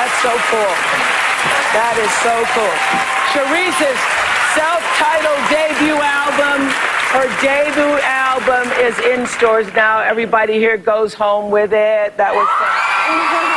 That's so cool. That is so cool. Charice's self-titled debut album. Her debut album is in stores now. Everybody here goes home with it. That was fun.